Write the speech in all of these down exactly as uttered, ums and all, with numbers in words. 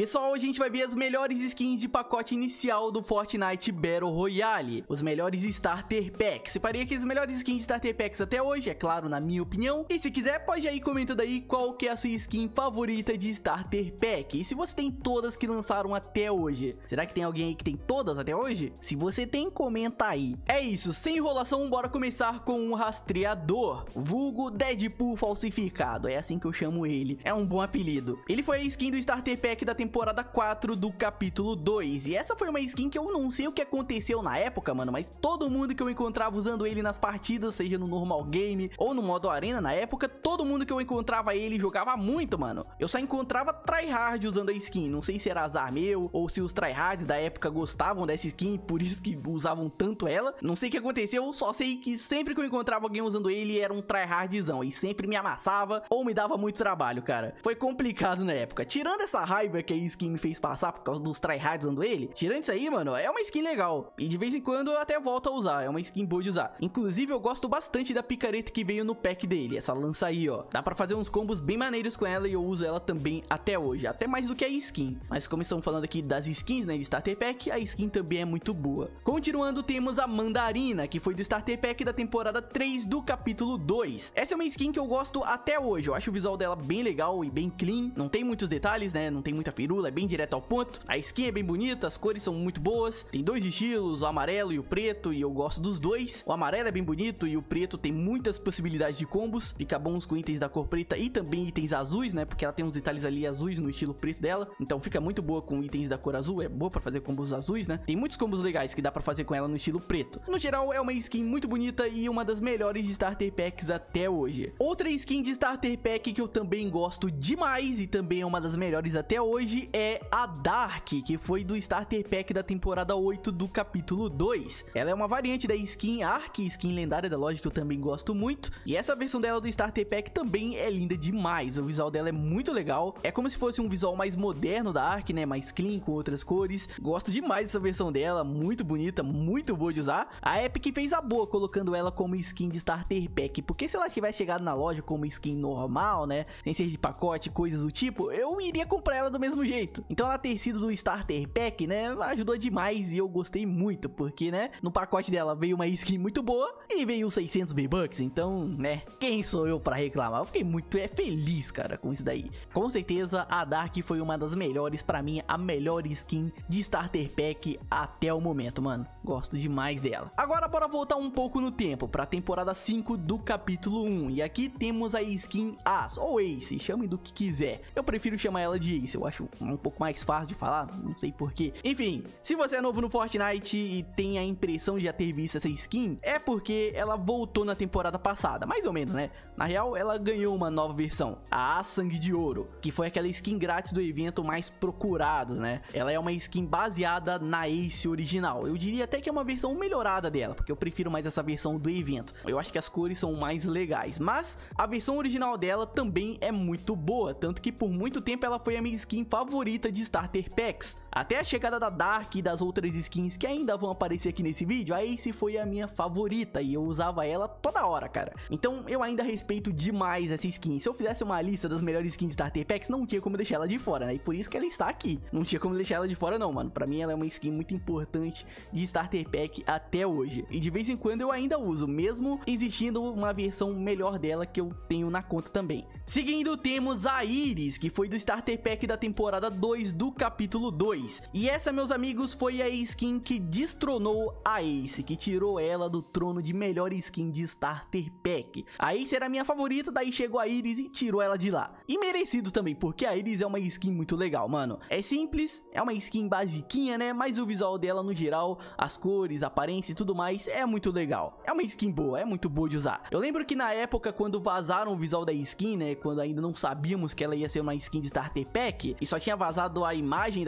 Pessoal, hoje a gente vai ver as melhores skins de pacote inicial do Fortnite Battle Royale, os melhores Starter Packs. Separei aqui as melhores skins de Starter Packs até hoje, é claro, na minha opinião. E se quiser, pode ir comentando aí qual que é a sua skin favorita de Starter Pack. E se você tem todas que lançaram até hoje. Será que tem alguém aí que tem todas até hoje? Se você tem, comenta aí. É isso, sem enrolação, bora começar com um rastreador, vulgo Deadpool falsificado, é assim que eu chamo ele, é um bom apelido. Ele foi a skin do Starter Pack da temporada quatro do capítulo dois, e essa foi uma skin que eu não sei o que aconteceu na época, mano, mas todo mundo que eu encontrava usando ele nas partidas, seja no normal game ou no modo arena na época, todo mundo que eu encontrava ele jogava muito, mano. Eu só encontrava tryhard usando a skin, não sei se era azar meu ou se os tryhards da época gostavam dessa skin, por isso que usavam tanto ela. Não sei o que aconteceu, só sei que sempre que eu encontrava alguém usando ele era um tryhardzão e sempre me amassava ou me dava muito trabalho, cara. Foi complicado na época. Tirando essa raiva que a skin me fez passar por causa dos tryhards usando ele, tirando isso aí, mano, é uma skin legal. E de vez em quando eu até volto a usar, é uma skin boa de usar. Inclusive eu gosto bastante da picareta que veio no pack dele, essa lança aí, ó. Dá pra fazer uns combos bem maneiros com ela e eu uso ela também até hoje, até mais do que a skin. Mas como estamos falando aqui das skins, né, de Starter Pack, a skin também é muito boa. Continuando, temos a Mandarina, que foi do Starter Pack da temporada três do capítulo dois. Essa é uma skin que eu gosto até hoje, eu acho o visual dela bem legal e bem clean, não tem muitos detalhes, né, não tem muita firula, é bem direto ao ponto. A skin é bem bonita, as cores são muito boas, tem dois estilos, o amarelo e o preto, e eu gosto dos dois. O amarelo é bem bonito e o preto tem muitas possibilidades de combos, fica bons com itens da cor preta e também itens azuis, né, porque ela tem uns detalhes ali azuis no estilo preto dela, então fica muito boa com itens da cor azul, é boa pra fazer combos azuis, né, tem muitos combos legais que dá pra fazer com ela no estilo preto. No geral, é uma skin muito bonita e uma das melhores de Starter Packs até hoje. Outra skin de Starter Pack que eu também gosto demais e também é uma das melhores até hoje é a Dark, que foi do Starter Pack da temporada oito do capítulo dois. Ela é uma variante da skin Ark, skin lendária da loja que eu também gosto muito, e essa versão dela do Starter Pack também é linda demais, o visual dela é muito legal, é como se fosse um visual mais moderno da Ark, né, mais clean, com outras cores. Gosto demais dessa versão dela, muito bonita, muito boa de usar. A Epic fez a boa colocando ela como skin de Starter Pack, porque se ela tivesse chegado na loja como skin normal, né, sem ser de pacote, coisas do tipo, eu iria comprar ela do mesmo jeito. Então ela ter sido do Starter Pack, né, ajudou demais e eu gostei muito, porque, né, no pacote dela veio uma skin muito boa e veio seiscentos V-Bucks, então, né, quem sou eu pra reclamar? Eu fiquei muito é, feliz, cara, com isso daí. Com certeza a Dark foi uma das melhores, pra mim, a melhor skin de Starter Pack até o momento, mano. Gosto demais dela. Agora bora voltar um pouco no tempo, pra temporada cinco do capítulo um, e aqui temos a skin Ace, ou Ace, chame do que quiser. Eu prefiro chamar ela de Ace, eu acho um pouco mais fácil de falar, não sei porquê. Enfim, se você é novo no Fortnite e tem a impressão de já ter visto essa skin, é porque ela voltou na temporada passada, mais ou menos, né? Na real, ela ganhou uma nova versão, a Ace Sangue de Ouro, que foi aquela skin grátis do evento mais procurados, né? Ela é uma skin baseada na Ace original. Eu diria até que é uma versão melhorada dela, porque eu prefiro mais essa versão do evento. Eu acho que as cores são mais legais, mas a versão original dela também é muito boa, tanto que por muito tempo ela foi a minha skin favorita de Starter Packs. Até a chegada da Dark e das outras skins que ainda vão aparecer aqui nesse vídeo, a Ace foi a minha favorita e eu usava ela toda hora, cara. Então eu ainda respeito demais essa skin. Se eu fizesse uma lista das melhores skins de Starter Packs, não tinha como deixar ela de fora, né? E por isso que ela está aqui. Não tinha como deixar ela de fora não, mano. Pra mim ela é uma skin muito importante de Starter Pack até hoje. E de vez em quando eu ainda uso, mesmo existindo uma versão melhor dela que eu tenho na conta também. Seguindo, temos a Iris, que foi do Starter Pack da temporada dois do capítulo dois. E essa, meus amigos, foi a skin que destronou a Ace, que tirou ela do trono de melhor skin de Starter Pack. A Ace era a minha favorita, daí chegou a Iris e tirou ela de lá. E merecido também, porque a Iris é uma skin muito legal, mano. É simples, é uma skin basiquinha, né? Mas o visual dela, no geral, as cores, a aparência e tudo mais, é muito legal. É uma skin boa, é muito boa de usar. Eu lembro que na época, quando vazaram o visual da skin, né? Quando ainda não sabíamos que ela ia ser uma skin de Starter Pack, e só tinha vazado a imagem da skin,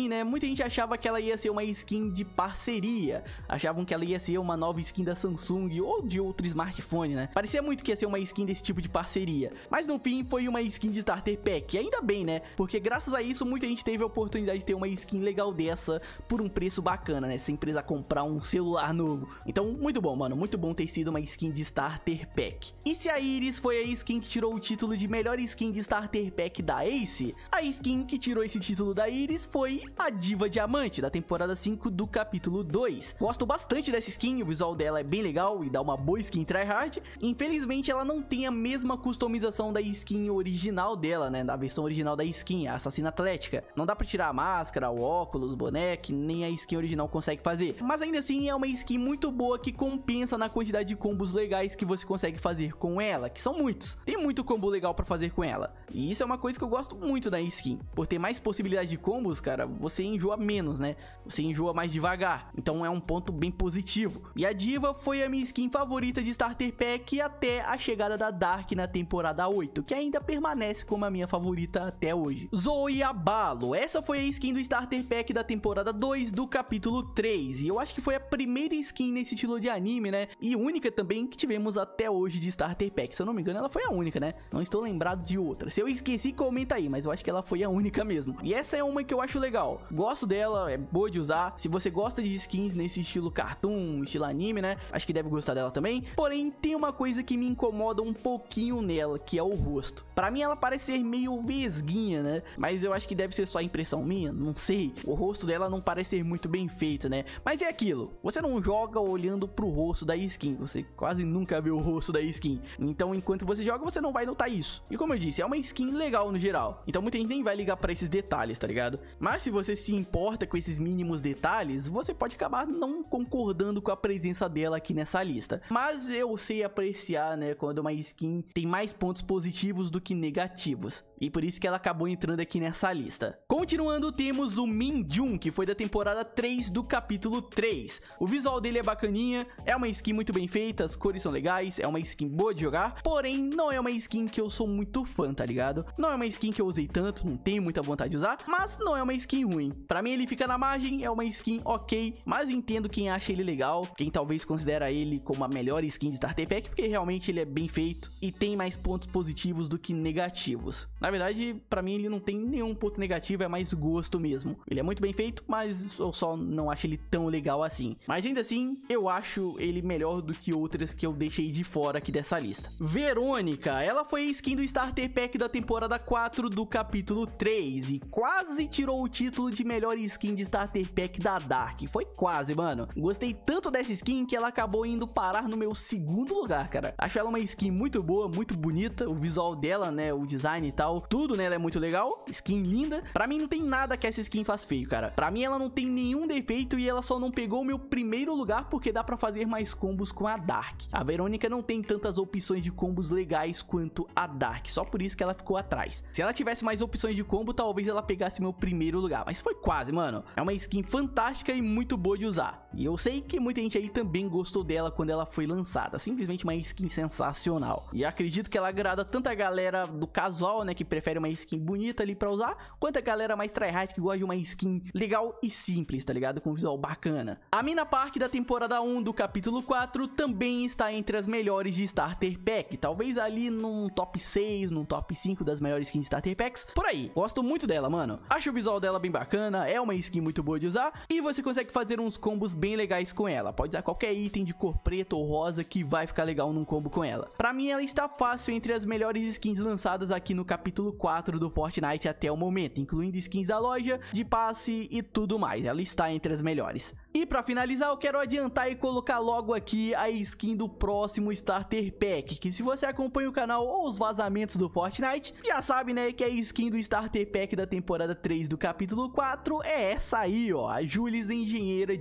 assim, né, muita gente achava que ela ia ser uma skin de parceria, achavam que ela ia ser uma nova skin da Samsung ou de outro smartphone, né, parecia muito que ia ser uma skin desse tipo de parceria, mas no fim foi uma skin de Starter Pack, e ainda bem, né, porque graças a isso muita gente teve a oportunidade de ter uma skin legal dessa por um preço bacana, né, sem precisar comprar um celular novo. Então, muito bom, mano, muito bom ter sido uma skin de Starter Pack. E se a Iris foi a skin que tirou o título de melhor skin de Starter Pack da Ace, a skin que tirou esse título da Iris foi a Diva Diamante, da temporada cinco do capítulo dois. Gosto bastante dessa skin, o visual dela é bem legal e dá uma boa skin tryhard. Infelizmente ela não tem a mesma customização da skin original dela, né, da versão original da skin, a Assassina Atlética. Não dá pra tirar a máscara, o óculos, o boneco, nem a skin original consegue fazer. Mas ainda assim é uma skin muito boa que compensa na quantidade de combos legais que você consegue fazer com ela, que são muitos. Tem muito combo legal pra fazer com ela. E isso é uma coisa que eu gosto muito da skin. Por ter mais possibilidade de combos, cara, você enjoa menos, né? Você enjoa mais devagar. Então é um ponto bem positivo. E a Diva foi a minha skin favorita de Starter Pack até a chegada da Dark na temporada oito, que ainda permanece como a minha favorita até hoje. Zoe Abalo, essa foi a skin do Starter Pack da temporada dois do capítulo três. E eu acho que foi a primeira skin nesse estilo de anime, né? E única também que tivemos até hoje de Starter Pack. Se eu não me engano, ela foi a única, né? Não estou lembrado de outra. Se eu esqueci, comenta aí, mas eu acho que ela foi a única mesmo. E essa é uma que eu acho legal. Gosto dela, é boa de usar. Se você gosta de skins nesse estilo cartoon, estilo anime, né? Acho que deve gostar dela também. Porém, tem uma coisa que me incomoda um pouquinho nela, que é o rosto. Pra mim, ela parece ser meio vesguinha, né? Mas eu acho que deve ser só impressão minha, não sei. O rosto dela não parece ser muito bem feito, né? Mas é aquilo. Você não joga olhando pro rosto da skin. Você quase nunca vê o rosto da skin. Então, enquanto você joga, você não vai notar isso. E como eu disse, é uma skin legal no geral. Então, muita gente nem vai ligar pra esses detalhes, tá ligado? Mas se você se importa com esses mínimos detalhes, você pode acabar não concordando com a presença dela aqui nessa lista. Mas eu sei apreciar, né, quando uma skin tem mais pontos positivos do que negativos. E por isso que ela acabou entrando aqui nessa lista. Continuando, temos o Minjun, que foi da temporada três do capítulo três. O visual dele é bacaninha, é uma skin muito bem feita, as cores são legais, é uma skin boa de jogar, porém não é uma skin que eu sou muito fã, tá ligado? Não é uma skin que eu usei tanto, não tenho muita vontade de usar, mas não é uma skin ruim. Pra mim ele fica na margem, é uma skin ok, mas entendo quem acha ele legal, quem talvez considera ele como a melhor skin de Starter Pack, porque realmente ele é bem feito e tem mais pontos positivos do que negativos. Na verdade, pra mim ele não tem nenhum ponto negativo, é mais gosto mesmo. Ele é muito bem feito, mas eu só não acho ele tão legal assim. Mas ainda assim, eu acho ele melhor do que outras que eu deixei de fora aqui dessa lista. Verônica, ela foi a skin do Starter Pack da temporada quatro do capítulo três e quase tirou o título de melhor skin de Starter Pack da Dark. Foi quase, mano. Gostei tanto dessa skin que ela acabou indo parar no meu segundo lugar, cara. Acho ela uma skin muito boa, muito bonita. O visual dela, né, o design e tal, tudo nela é muito legal. Skin linda. Pra mim não tem nada que essa skin faz feio, cara. Pra mim ela não tem nenhum defeito e ela só não pegou o meu primeiro lugar porque dá pra fazer mais combos com a Dark. A Verônica não tem tantas opções de combos legais quanto a Dark, só por isso que ela ficou atrás. Se ela tivesse mais opções de combo, talvez ela pegasse meu primeiro lugar, mas foi quase, mano. É uma skin fantástica e muito boa de usar. E eu sei que muita gente aí também gostou dela quando ela foi lançada. Simplesmente uma skin sensacional. E acredito que ela agrada tanto a galera do casual, né, que prefere uma skin bonita ali pra usar, quanto a galera mais tryhard que gosta de uma skin legal e simples, tá ligado? Com um visual bacana. A Mina Park da temporada um do capítulo quatro também está entre as melhores de Starter Pack. Talvez ali num top seis, num top cinco das melhores skins de Starter Packs. Por aí. Gosto muito dela, mano. Acho o visual dela bem bacana, é uma skin muito boa de usar e você consegue fazer uns combos bem legais com ela. Pode usar qualquer item de cor preta ou rosa que vai ficar legal num combo com ela. Pra mim ela está fácil entre as melhores skins lançadas aqui no capítulo quatro do Fortnite até o momento, incluindo skins da loja, de passe e tudo mais. Ela está entre as melhores. E pra finalizar, eu quero adiantar e colocar logo aqui a skin do próximo Starter Pack, que se você acompanha o canal ou os vazamentos do Fortnite, já sabe, né, que a skin do Starter Pack da temporada três do capítulo quatro é essa aí, ó, a Jules Engenheira de Combate.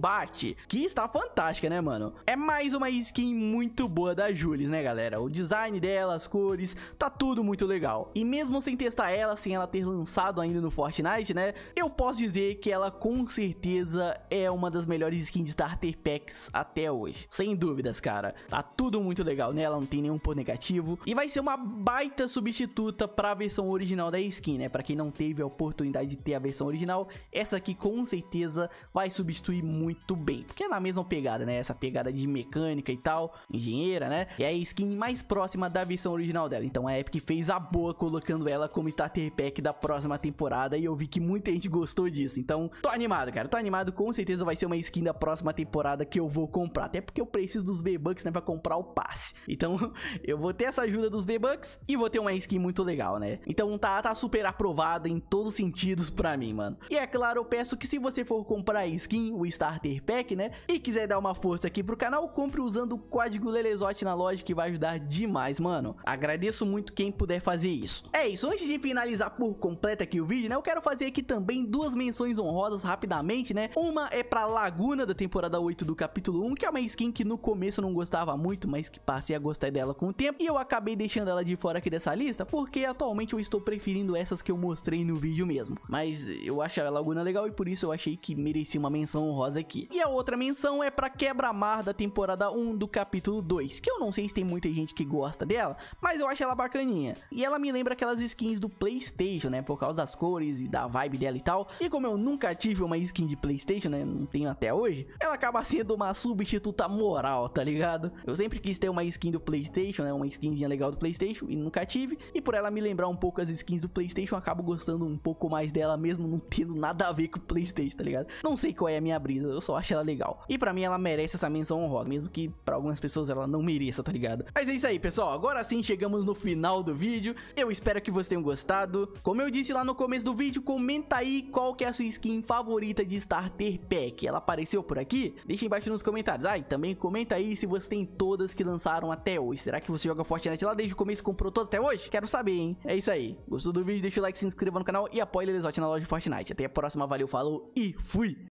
combate, que está fantástica, né, mano? É mais uma skin muito boa da Julius, né, galera? O design dela, as cores, tá tudo muito legal. E mesmo sem testar ela, sem ela ter lançado ainda no Fortnite, né, eu posso dizer que ela com certeza é uma das melhores skins de Starter Packs até hoje. Sem dúvidas, cara. Tá tudo muito legal nela, não tem nenhum ponto negativo. E vai ser uma baita substituta pra versão original da skin, né? Pra quem não teve a oportunidade de ter a versão original, essa aqui com certeza vai substituir muito bem. Porque é na mesma pegada, né? Essa pegada de mecânica e tal, engenheira, né? É a skin mais próxima da versão original dela. Então a Epic fez a boa colocando ela como Starter Pack da próxima temporada. E eu vi que muita gente gostou disso. Então tô animado, cara. Tô animado. Com certeza vai ser uma skin da próxima temporada que eu vou comprar. Até porque eu preciso dos V-Bucks, né? Pra comprar o passe. Então eu vou ter essa ajuda dos V-Bucks e vou ter uma skin muito legal, né? Então tá, tá super aprovada em todos os sentidos pra mim, mano. E é claro, eu peço que se você for comprar a skin, o Starter Pack, né? E quiser dar uma força aqui pro canal, compre usando o código Lelezote na loja, que vai ajudar demais, mano. Agradeço muito quem puder fazer isso. É isso, antes de finalizar por completo aqui o vídeo, né? Eu quero fazer aqui também duas menções honrosas rapidamente, né? Uma é pra Laguna da temporada oito do capítulo um, que é uma skin que no começo eu não gostava muito, mas que passei a gostar dela com o tempo. E eu acabei deixando ela de fora aqui dessa lista, porque atualmente eu estou preferindo essas que eu mostrei no vídeo mesmo. Mas eu acho a Laguna legal e por isso eu achei que merecia uma menção honrosa aqui. E a outra menção é pra Quebra-Mar da temporada um do capítulo dois, que eu não sei se tem muita gente que gosta dela, mas eu acho ela bacaninha. E ela me lembra aquelas skins do PlayStation, né, por causa das cores e da vibe dela e tal. E como eu nunca tive uma skin de PlayStation, né, não tenho até hoje, ela acaba sendo uma substituta moral, tá ligado? Eu sempre quis ter uma skin do PlayStation, né, uma skinzinha legal do PlayStation e nunca tive. E por ela me lembrar um pouco as skins do PlayStation, eu acabo gostando um pouco mais dela mesmo, não tendo nada a ver com o PlayStation, tá ligado? Não sei qual é a minha brisa, eu só acho ela legal. E pra mim ela merece essa menção honrosa, mesmo que pra algumas pessoas ela não mereça, tá ligado? Mas é isso aí, pessoal, agora sim chegamos no final do vídeo. Eu espero que vocês tenham gostado. Como eu disse lá no começo do vídeo, comenta aí qual que é a sua skin favorita de Starter Pack. Ela apareceu por aqui? Deixa embaixo nos comentários. Ah, e também comenta aí se você tem todas que lançaram até hoje. Será que você joga Fortnite lá desde o começo e comprou todas até hoje? Quero saber, hein? É isso aí. Gostou do vídeo? Deixa o like, se inscreva no canal e apoie o Lelezote na loja de Fortnite. Até a próxima, valeu, falou e fui!